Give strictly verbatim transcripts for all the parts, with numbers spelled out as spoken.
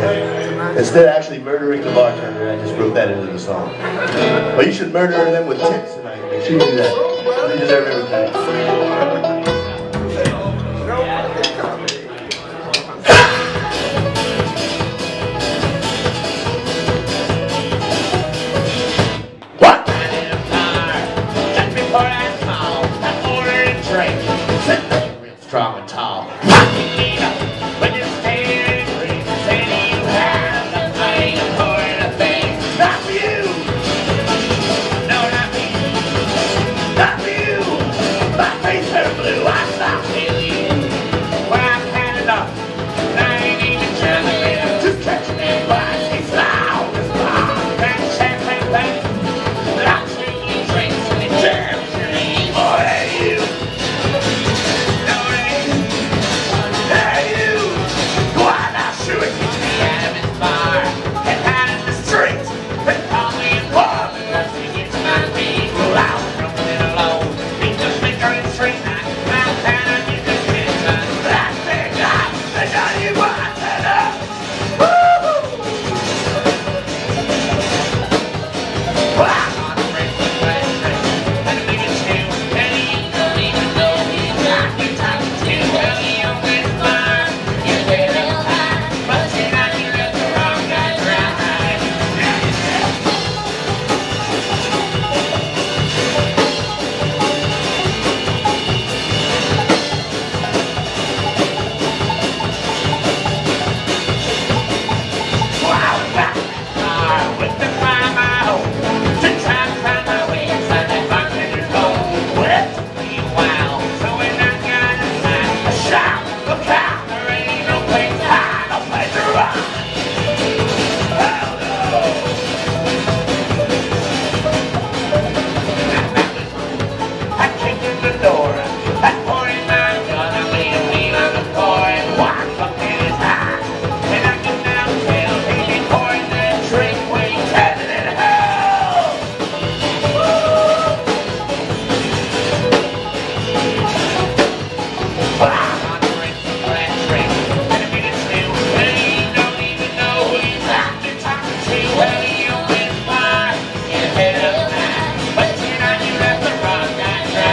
Instead of actually murdering the bartender, I just wrote that into the song. But you should murder them with tips tonight. Make sure you do that. You deserve everything. What? Just before I call, I order a drink. Sit there, real strong and tall. But you stay and drink, say you have the money for the thing. Not for you. No, not for you. Not for you. My face turned blue. I stopped feeling you. Well, I've had enough. I ain't even juggling. Just catching that bus. It's loud as bar. That champagne thing. I'll treat you drinks and it jams your name. Oh, hey, you. No, hey. Hey, you. Go on now, shoot it. Get me out of this bar. And out in the street. And call me a pub. Because it gets my people out. Broken and alone. Beat the finger in the street. I'm kind of in the kitchen. That big guy. They got you wanted up. Woo-hoo. Wow. On a break with my drink. And a big two. And you don't even know who you got. You're talking to. Well, you own this bar. You get a high. But you're not here at the wrong guy right. Wow, back in the car with the fire my home. To try to find my way inside that bartender's hole. Well, it took me a while. So when I got inside, I shout, look out, there ain't no place to hide, no place to run. Oh no! I kicked in the door. I poured in my gun. I made a lean on the floor and walked up in his eye. And I can now tell he be pouring that drink when he's headed in hell. But I'm on the rinse of that drink. And a minute two. And he don't even know who he's out there talking to. Well, he owned this bar. You hit up high. But you know you left the wrong guy dry.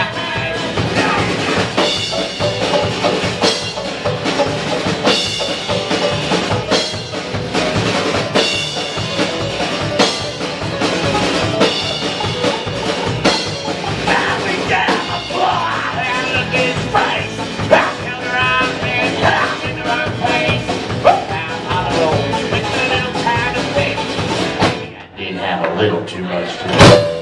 Now we get on the floor and look at his face. Back in the wrong hand, back in the wrong place. But down on the road with a little time to think. I did have a little too much to do.